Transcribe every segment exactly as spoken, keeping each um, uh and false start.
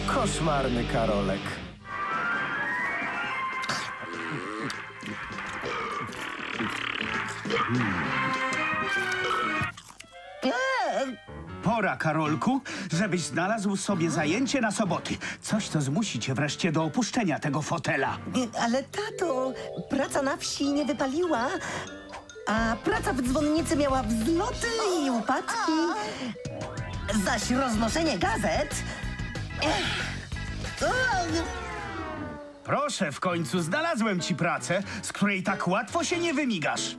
Koszmarny Karolek. Pora, Karolku, żebyś znalazł sobie zajęcie na soboty. Coś, co zmusi cię wreszcie do opuszczenia tego fotela. Ale tato, praca na wsi nie wypaliła, a praca w dzwonnicy miała wzloty i upadki. Zaś roznoszenie gazet... Ech. Proszę, w końcu znalazłem ci pracę, z której tak łatwo się nie wymigasz.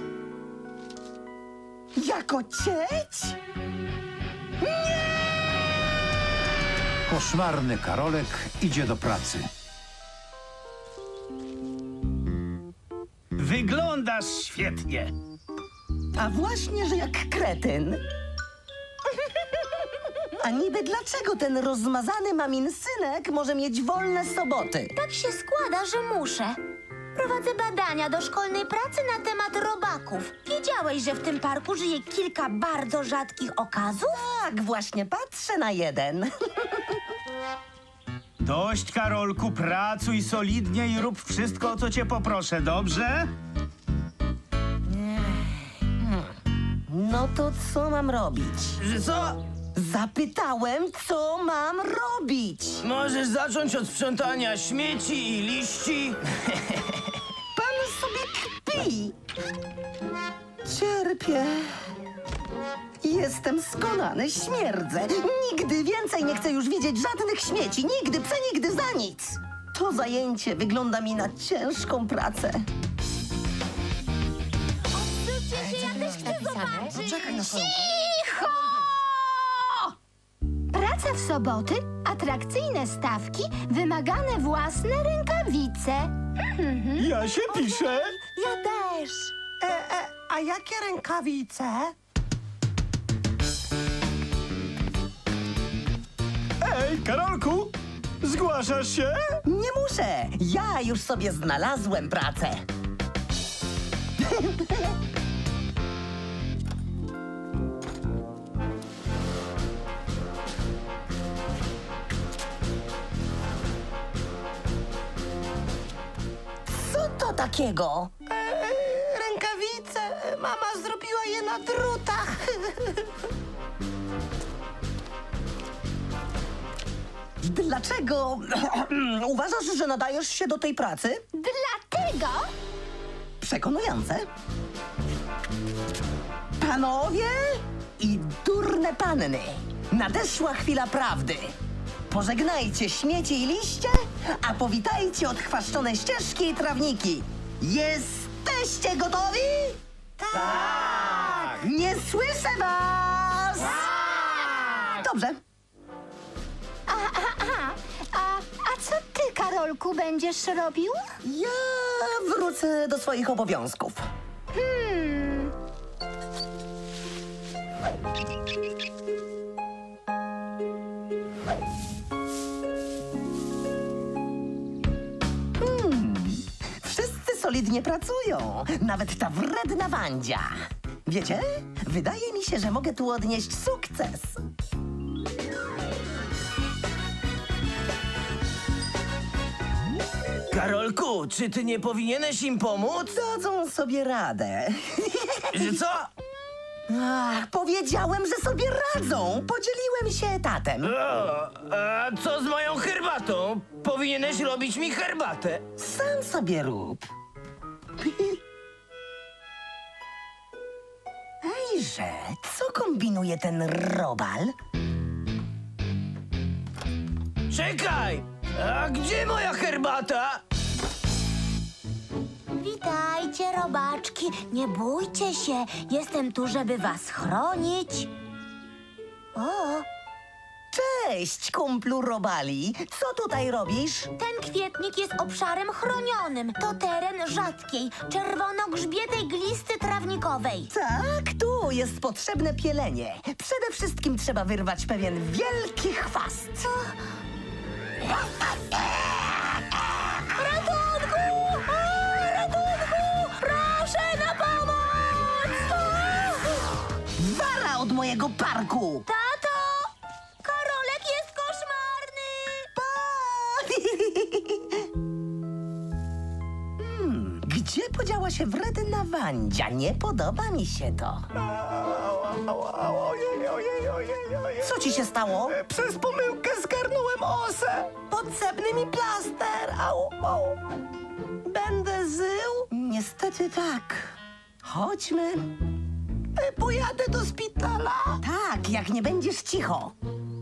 Jako cieć? Koszmarny Karolek idzie do pracy. Wyglądasz świetnie. A właśnie, że jak kretyn. A niby dlaczego ten rozmazany mamin synek może mieć wolne soboty? Tak się składa, że muszę. Prowadzę badania do szkolnej pracy na temat robaków. Wiedziałeś, że w tym parku żyje kilka bardzo rzadkich okazów? Tak, właśnie patrzę na jeden. Dość, Karolku, pracuj solidnie i rób wszystko, o co cię poproszę, dobrze? No to co mam robić? Że co? Zapytałem, co mam robić. Możesz zacząć od sprzątania śmieci i liści. Pan sobie kpi. Cierpię. Jestem skonany, śmierdzę. Nigdy więcej nie chcę już widzieć żadnych śmieci. Nigdy, przenigdy, za nic. To zajęcie wygląda mi na ciężką pracę. Odsuńcie się, ja też chcę zobaczyć. Czekaj na swoją... Cicho! Praca w soboty, atrakcyjne stawki, wymagane własne rękawice. Ja się piszę. Ja też. E, e, a jakie rękawice? Ej, Karolku, zgłaszasz się? Nie muszę. Ja już sobie znalazłem pracę. Co to takiego? E, e, rękawice. Mama zrobiła je na drutach. Dlaczego uważasz, że nadajesz się do tej pracy? Dlatego Przekonujące. Panowie i durne panny, nadeszła chwila prawdy. Pożegnajcie śmieci i liście, a powitajcie odchwaszczone ścieżki i trawniki. Jesteście gotowi? Tak! Nie słyszę was! Tak! Dobrze. A, a, a, a, a co ty, Karolku, będziesz robił? Ja wrócę do swoich obowiązków. Hmm. Wszyscy solidnie pracują, nawet ta wredna Wandzia. Wiecie, wydaje mi się, że mogę tu odnieść sukces. Karolku, czy ty nie powinieneś im pomóc? Dadzą sobie radę. Że co? Ach, powiedziałem, że sobie radzą. Podzieliłem się etatem. O, a co z moją herbatą? Powinieneś robić mi herbatę. Sam sobie rób. Ejże, co kombinuje ten robal? Czekaj! A gdzie moja herbata? Witajcie, robaczki. Nie bójcie się. Jestem tu, żeby was chronić. O, Cześć, kumplu robali. Co tutaj robisz? ten kwietnik jest obszarem chronionym. To teren rzadkiej, czerwono-grzbietej glisty trawnikowej. Tak, tu jest potrzebne pielenie. Przede wszystkim trzeba wyrwać pewien wielki chwast. Ratunku! O, ratunku! Proszę na pomoc! Wara od mojego parku! Tato! Karolek jest koszmarny! podziała się wredna Wandzia? Nie podoba mi się to. Ojej, ojej, ojej, ojej. Co ci się stało? Przez pomyłkę zgarnąłem osę. Potrzebny mi plaster. Au, au. Będę zył? Niestety tak. Chodźmy. E, Pojadę do szpitala. Tak, jak nie będziesz cicho.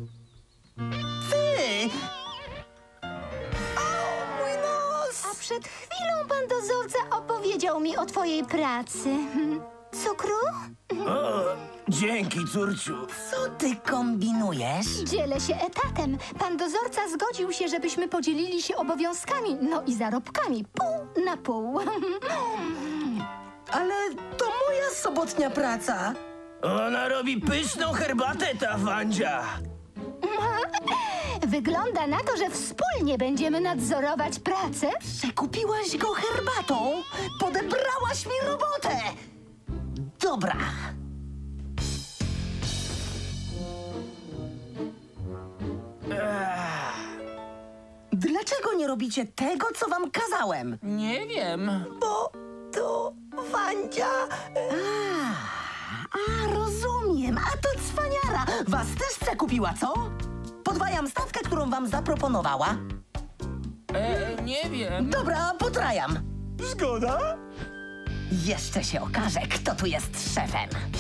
Ty! Mój nos. A przed chwilą pan dozorca opowiedział mi o twojej pracy. Hmm. Cukru? O, dzięki, córciu. Co ty kombinujesz? Dzielę się etatem. Pan dozorca zgodził się, żebyśmy podzielili się obowiązkami, no i zarobkami. Pół na pół. Ale to moja sobotnia praca. Ona robi pyszną herbatę, ta Wandzia. Wygląda na to, że wspólnie będziemy nadzorować pracę. Przekupiłaś go herbatą? Podebrałaś mi robotę! Dobra. Dlaczego nie robicie tego, co wam kazałem? Nie wiem. Bo to Wandzia. e, A, a rozumiem. A to cwaniara. Was też przekupiła, co? Podwajam stawkę, którą wam zaproponowała. E, nie wiem. Dobra, potrajam. Zgoda? Jeszcze się okaże, kto tu jest szefem.